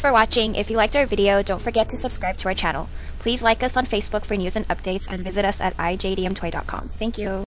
for watching. If you liked our video, don't forget to subscribe to our channel. Please like us on Facebook for news and updates and visit us at iJDMTOY.com. Thank you.